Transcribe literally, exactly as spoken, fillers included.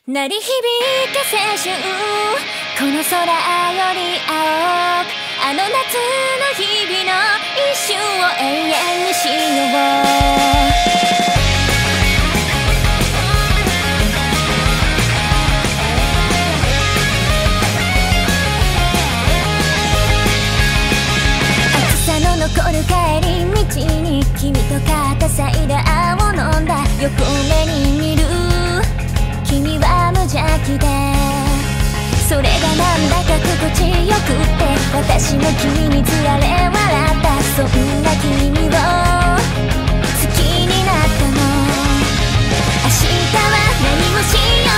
鳴り響け青春、この空より青く、あの夏の日々の一瞬を永遠にしよう。残る帰り道に君と片サイダーを飲んだ。横目に見る君は無邪気で、それがなんだか心地よくって、私も君につられ笑った。そんな君を好きになったの。明日は何をしよう